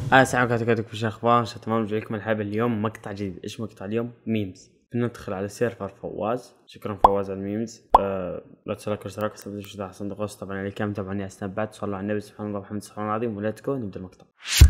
السلام عليكم وش الاخبار؟ تمام جايكم الحلقه اليوم مقطع جديد. ايش مقطع اليوم؟ ميمز. ندخل على سيرفر فواز. شكرا فواز على الميمز. لا تنسوا اشتراك وسبسكرايب صندوق الوصف طبعا اللي كان متابعني على سنابات. صلوا على النبي سبحان الله وبحمده سبحان الله العظيم وليتس جو نبدا المقطع.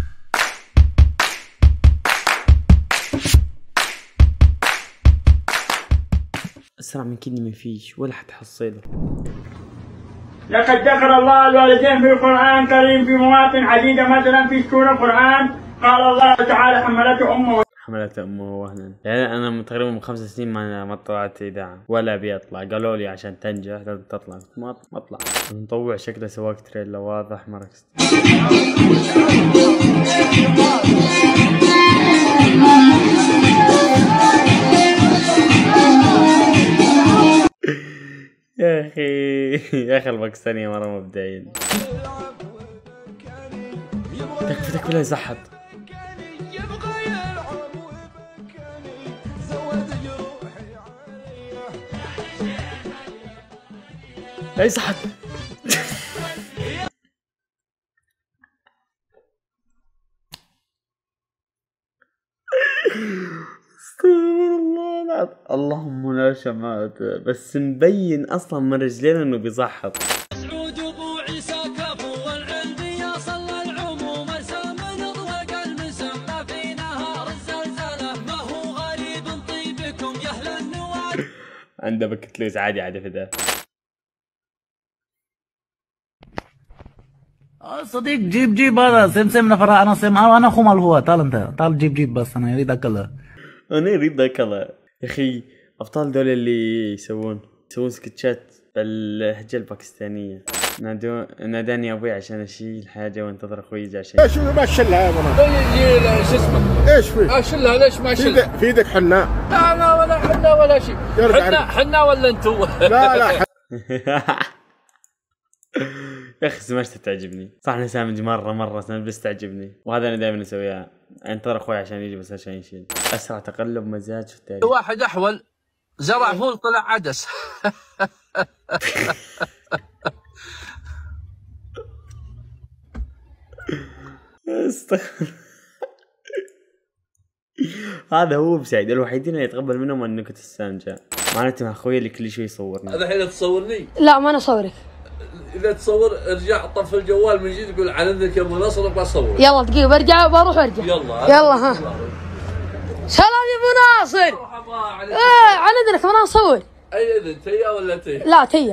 اسرع من كني ما فيش ولا حتحصله. لقد ذكر الله الوالدين في القرآن الكريم في مواطن عديدة، مثلا في سورة القرآن قال الله تعالى حملته أمه وهنا. يعني أنا تقريبا من 5 سنين ما طلعت إذاعة ولا أبي أطلع. قالوا لي عشان تنجح لازم تطلع. ما أطلع. مطوع شكله سواق تريلا واضح مركز. يا أخي الباكستانية مرة مبدعين. تكفى ولا يزحط. لا يزحط. اللهم لا شمعت بس مبين اصلا من رجلين انه بيزحط. سعود ابو عيسى كفو والعلمية صلى العموم ارسم من اطلق المسمى في نهار الزلزلة ما هو غريب طيبكم يا اهل النواب. عنده بكت لوز عادي في ده. صديق جيب هذا سم نفر انا سم انا اخو مال هو تعال انت تعال جيب بس انا اريد اكله. انا اريد اكله يا اخي. ابطال دول اللي يسوون سكتشات باللهجه الباكستانيه. ناداني ابوي عشان اشيل حاجه وانتظر اخوي يجي عشان ايش ما تشلها يا مرة؟ شو اسمه؟ ايش في؟ اشيلها ليش ما اشيلها؟ في ايدك حناء. لا لا ولا حنا ولا شيء. حنا ولا انتو؟ لا يا اخي سماشته تعجبني صح. انا سامج مره بس تعجبني وهذا انا دائما اسويها. انتظر اخوي عشان يجي بس عشان يشيل. اسرع تقلب مزاج في التاريخ. واحد احول زرع فول طلع عدس. استغفر. هذا هو بسعيد الوحيدين اللي يتقبل منهم النكت السامجه. معناته مع اخوي اللي كل شوي يصورني. هذا الحين تصورني؟ لا ما انا اصورك. اذا تصور ارجع طف الجوال من جديد قول عن اذنك يا ابو نصر ابغى اصور. يلا دقيقه برجع بروح وارجع. يلا ها. سلام يا ابو ناصر. عن اذنك انا اصور. اي اذن تيا ولا تيا؟ لا تيا.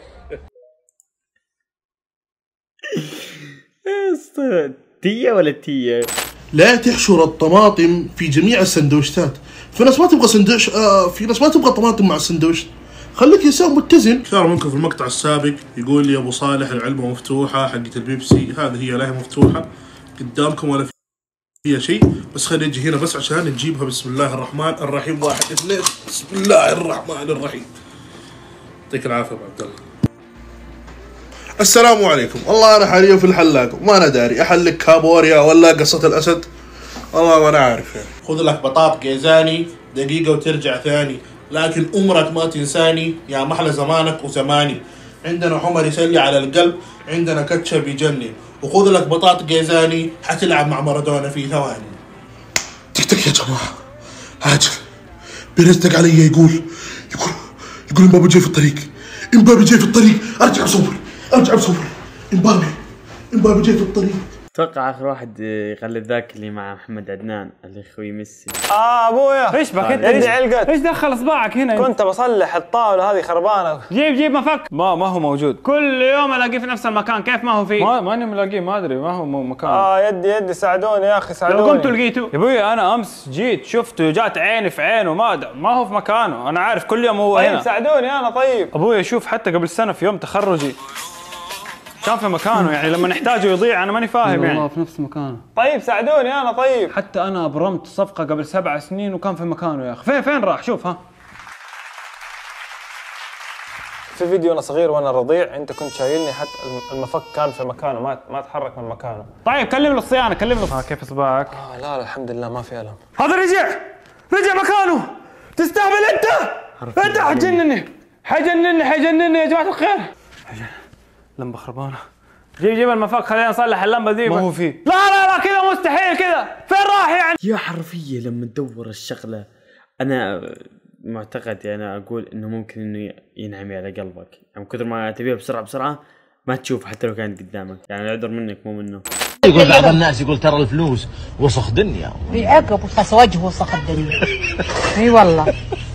تيا ولا تيا؟ لا تحشر الطماطم في جميع السندوتشات. في ناس ما تبغى سندوتش في ناس ما تبغى طماطم مع السندوتش. خليك انسان متزن. كثار منكم في المقطع السابق يقول لي ابو صالح العلبه مفتوحه حقت البيبسي. هذه هي لا هي مفتوحه قدامكم ولا فيها شيء. بس خلينا نجي هنا بس عشان نجيبها. بسم الله الرحمن الرحيم. 1 2 بسم الله الرحمن الرحيم. يعطيك العافيه ابو عبد الله. السلام عليكم. والله انا حاليا في الحلاق وما انا داري احلق كابوريا ولا قصه الاسد. والله ما انا عارف يعني. خذ لك بطاط جيزاني دقيقه وترجع ثاني. لكن عمرك ما تنساني يا محلى زمانك وزماني. عندنا حمر يسلي على القلب. عندنا كاتشب يجنن. وخذ لك بطاط جيزاني حتلعب مع مارادونا في ثواني. تك يا جماعه عاجل بيرزق علي. يقول امبابي جاي في الطريق. امبابي جاي في الطريق. ارجع بصور. امبابي جاي في الطريق. اتوقع اخر واحد يقلد ذاك اللي مع محمد عدنان اللي اخوي ميسي. ابويا ايش بك انت؟ يدي علقت. ايش دخل اصبعك هنا؟ كنت بصلح الطاوله هذه خربانه. جيب مفك. ما هو موجود. كل يوم الاقيه في نفس المكان. كيف ما هو فيه؟ ماني ملاقيه ما ادري ما هو مكان. يدي ساعدوني يا اخي ساعدوني. لو قمت لقيته يا ابويا انا امس جيت شفته جات عيني في عينه ما هو في مكانه. انا عارف كل يوم هو هنا. طيب ساعدوني انا. طيب ابويا شوف حتى قبل سنه في يوم تخرجي كان في مكانه. يعني لما نحتاجه يضيع انا ماني فاهم يعني. والله في نفس مكانه. طيب ساعدوني انا. طيب حتى انا ابرمت صفقه قبل 7 سنين وكان في مكانه يا اخي. فين راح؟ شوف ها. في فيديو انا صغير وانا رضيع انت كنت شايلني حتى المفك كان في مكانه ما تحرك من مكانه. طيب كلم الصيانه كلم كيف اصبعك؟ لا الحمد لله ما في الم. هذا رجع مكانه. تستهبل انت حجنني يا جماعه الخير. لمبه خربانه. جيب المفك خلينا نصلح اللمبه دي. ما هو فيه. لا كذا مستحيل كذا، فين راح يعني؟ يا حرفيا لما تدور الشغلة أنا معتقد أنا أقول إنه ممكن إنه ينعمي على قلبك، يعني كثر ما تبيها بسرعة ما تشوف حتى لو كانت قدامك، يعني العذر منك مو منه. يقول بعض الناس يقول ترى الفلوس وسخ دنيا. في عقب وخس وجه وسخ الدنيا. اي والله.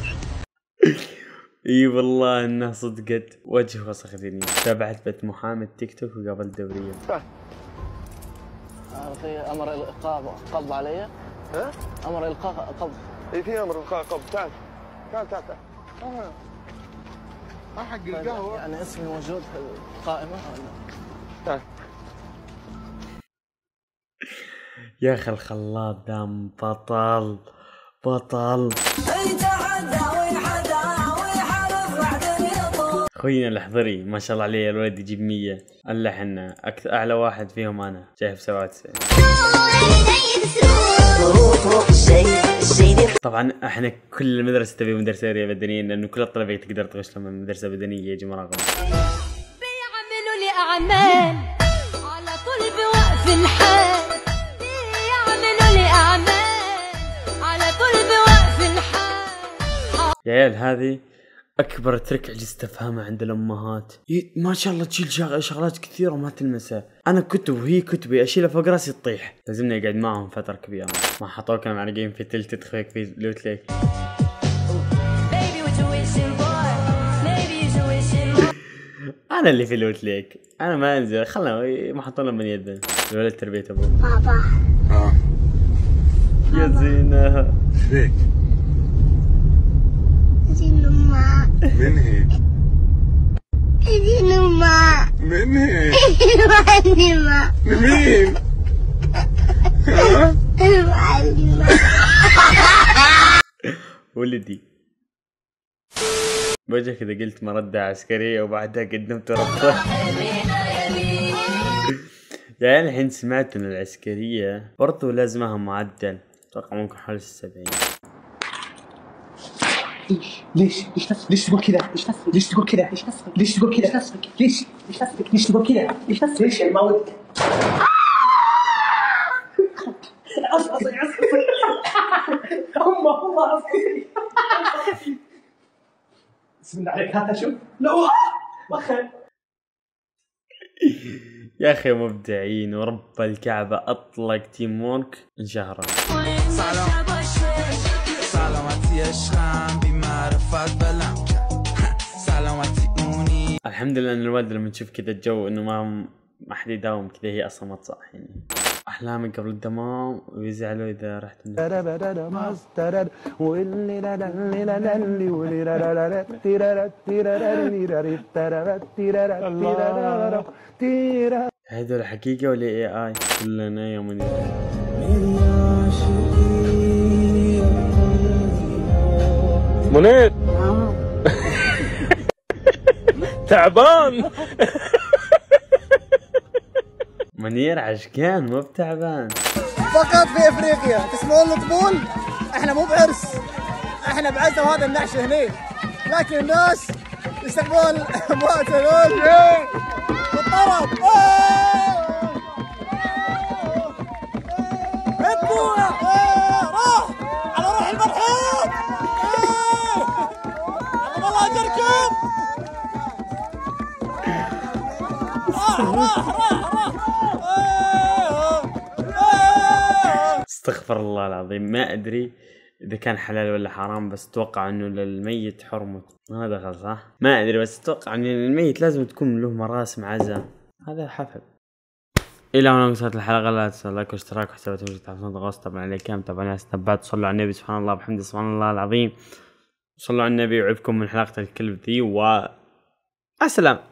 اي والله انها صدقت، وجه وسخ دنيا. تابعت بث محامي تيك توك وقابلت دورية. في امر القاء قبض علي؟ ها؟ امر القاء قبض. اي في امر القاء قبض. تعال تعال حق القهوة. يعني اسمي موجود في القائمة ولا؟ تعال. يا اخي الخلاط دام بطل. خوينا الحضري ما شاء الله عليه الولد يجيب 100. اللحن اعلى واحد فيهم انا جايب 97. طبعا احنا كل المدرسة تبي مدرسة بدنية، لانه كل الطلبة تقدر تغش لما مدرسة بدنية يجي مراقبة. بيعملوا لي اعمال على طول بوقف الحال، بيعملوا لي اعمال على طول بوقف الحال. يا عيال هذه اكبر ترك عجزت افهمه عند الامهات. ما شاء الله تشيل شغلات كثيره وما تلمسها. انا كتب وهي كتبي اشيلها فوق راسي تطيح. لازمني اقعد معهم فتره كبيره. ما حطوكنا معلقين في تلت تخفيك في لوت ليك. انا اللي في لوت ليك، انا ما انزل. خلنا ما حطونا من يدنا. الولد تربيه ابوه. بابا يا زينه فيك من هيك؟ من هيك؟ مين؟ ولدي وجهك كذا قلت مردة عسكرية وبعدها قدمت ربطة. يعني الحين سمعت ان العسكرية برضو لازمها معدل، اتوقع ممكن حوالي 70. ليش تقول كذا؟ ليش تقول كذا؟ ليش تقول كذا؟ ليش تقول كذا؟ ليش يعني ما ودك؟ عصفي هم عصفي. بسم الله عليك هذا شوف. لا وخر يا اخي مبدعين ورب الكعبة اطلق تيم وورك انشهرت. الحمد لله ان الوالد لما تشوف كذا الجو انه ما حد يداوم كذا هي اصلا ما تصح يعني. احلامي قبل الدمام ويزعلوا اذا رحت هذول حقيقة ولا اي كلنا يا منير. منير تعبان. منير عشقان مو بتعبان. فقط في افريقيا تسمعون الطبول؟ احنا مو بعرس، احنا بعزة وهذا النعش هني، لكن الناس يستقبلون اموات هذول بالطرب. روح على روح المرحوم. والله اجركم. استغفر الله العظيم. ما ادري اذا كان حلال ولا حرام، بس اتوقع انه للميت حرمه. ما دخل صح؟ ما ادري، بس اتوقع ان الميت لازم تكون له مراسم عزاء. هذا حفل. الى هنا وصلت الحلقه. لا تنسوا لايك واشتراك وحسابات وجود تحفظون الغوص. طبعا عليكم طبعا سنبات. صلوا على النبي. سبحان الله وبحمده سبحان الله العظيم. صلوا على النبي وعيبكم من حلقه الكلب ذي. و السلام.